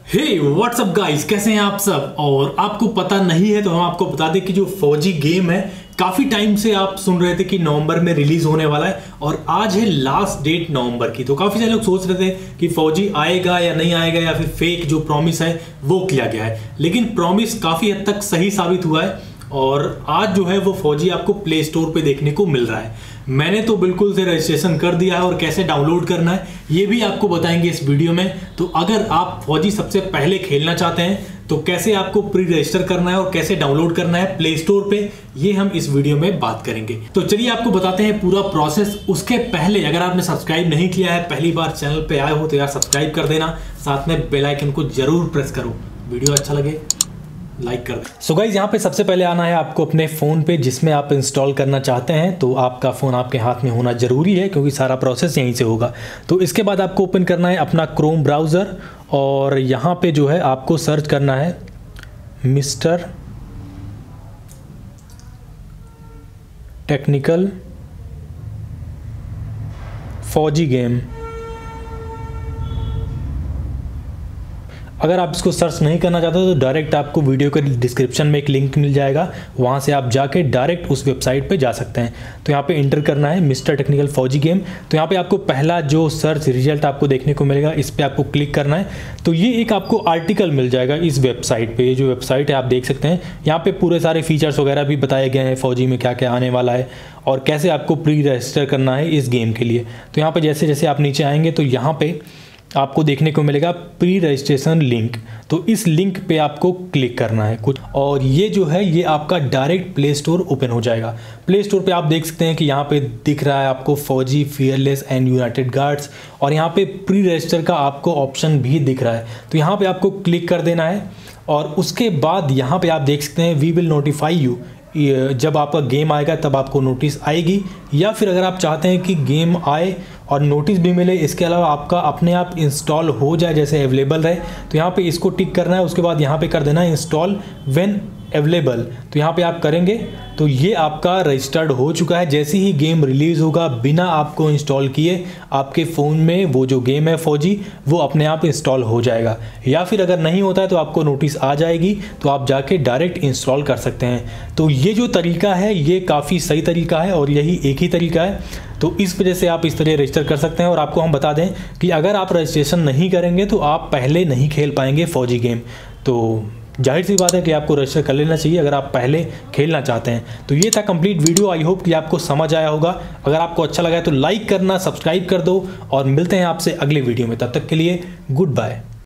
हे WhatsApp guys, कैसे हैं आप सब। और आपको पता नहीं है तो हम आपको बता दें कि जो फौजी गेम है काफी टाइम से आप सुन रहे थे कि नवंबर में रिलीज होने वाला है और आज है लास्ट डेट नवंबर की। तो काफी सारे लोग सोच रहे थे कि फौजी आएगा या नहीं आएगा या फिर फेक जो प्रॉमिस है वो किया गया है, लेकिन प्रॉमिस काफी हद तक सही साबित हुआ है और आज जो है वो फौजी आपको प्ले स्टोर पे देखने को मिल रहा है। मैंने तो बिल्कुल से रजिस्ट्रेशन कर दिया है और कैसे डाउनलोड करना है ये भी आपको बताएंगे इस वीडियो में। तो अगर आप फौजी सबसे पहले खेलना चाहते हैं तो कैसे आपको प्री रजिस्टर करना है और कैसे डाउनलोड करना है प्ले स्टोर पे, ये हम इस वीडियो में बात करेंगे। तो चलिए आपको बताते हैं पूरा प्रोसेस। उसके पहले अगर आपने सब्सक्राइब नहीं किया है, पहली बार चैनल पे आए हो तो यार सब्सक्राइब कर देना, साथ में बेल आइकन को जरूर प्रेस करो। वीडियो अच्छा लगे लाइक कर दें। सो गाइस, यहाँ पे सबसे पहले आना है आपको अपने फ़ोन पे जिसमें आप इंस्टॉल करना चाहते हैं। तो आपका फ़ोन आपके हाथ में होना ज़रूरी है क्योंकि सारा प्रोसेस यहीं से होगा। तो इसके बाद आपको ओपन करना है अपना क्रोम ब्राउज़र और यहाँ पे जो है आपको सर्च करना है मिस्टर टेक्निकल फौजी गेम। अगर आप इसको सर्च नहीं करना चाहते तो डायरेक्ट आपको वीडियो के डिस्क्रिप्शन में एक लिंक मिल जाएगा, वहाँ से आप जाके डायरेक्ट उस वेबसाइट पे जा सकते हैं। तो यहाँ पे इंटर करना है मिस्टर टेक्निकल फौजी गेम। तो यहाँ पे आपको पहला जो सर्च रिजल्ट आपको देखने को मिलेगा इस पर आपको क्लिक करना है। तो ये एक आपको आर्टिकल मिल जाएगा इस वेबसाइट पर। ये जो वेबसाइट है आप देख सकते हैं, यहाँ पर पूरे सारे फीचर्स वगैरह भी बताए गए हैं, फौजी में क्या क्या आने वाला है और कैसे आपको प्री रजिस्टर करना है इस गेम के लिए। तो यहाँ पर जैसे जैसे आप नीचे आएंगे तो यहाँ पर आपको देखने को मिलेगा प्री रजिस्ट्रेशन लिंक। तो इस लिंक पे आपको क्लिक करना है कुछ और ये जो है ये आपका डायरेक्ट प्ले स्टोर ओपन हो जाएगा। प्ले स्टोर पे आप देख सकते हैं कि यहाँ पे दिख रहा है आपको फौजी, फियरलेस एंड यूनाइटेड गार्ड्स और यहाँ पे प्री रजिस्टर का आपको ऑप्शन भी दिख रहा है। तो यहाँ पे आपको क्लिक कर देना है और उसके बाद यहाँ पे आप देख सकते हैं वी विल नोटिफाई यू। जब आपका गेम आएगा तब आपको नोटिस आएगी, या फिर अगर आप चाहते हैं कि गेम आए और नोटिस भी मिले, इसके अलावा आपका अपने आप इंस्टॉल हो जाए जैसे अवेलेबल रहे, तो यहाँ पे इसको टिक करना है। उसके बाद यहाँ पे कर देना है इंस्टॉल व्हेन अवेलेबल। तो यहाँ पे आप करेंगे तो ये आपका रजिस्टर्ड हो चुका है। जैसे ही गेम रिलीज़ होगा बिना आपको इंस्टॉल किए आपके फ़ोन में वो जो गेम है फौजी वो अपने आप इंस्टॉल हो जाएगा, या फिर अगर नहीं होता है तो आपको नोटिस आ जाएगी तो आप जाके डायरेक्ट इंस्टॉल कर सकते हैं। तो ये जो तरीका है ये काफ़ी सही तरीका है और यही एक ही तरीका है। तो इस वजह से आप इस तरह रजिस्टर कर सकते हैं। और आपको हम बता दें कि अगर आप रजिस्ट्रेशन नहीं करेंगे तो आप पहले नहीं खेल पाएंगे फौजी गेम। तो जाहिर सी बात है कि आपको रजिस्टर कर लेना चाहिए अगर आप पहले खेलना चाहते हैं। तो ये था कंप्लीट वीडियो। आई होप कि आपको समझ आया होगा। अगर आपको अच्छा लगा है तो लाइक करना, सब्सक्राइब कर दो और मिलते हैं आपसे अगले वीडियो में। तब तक के लिए गुड बाय।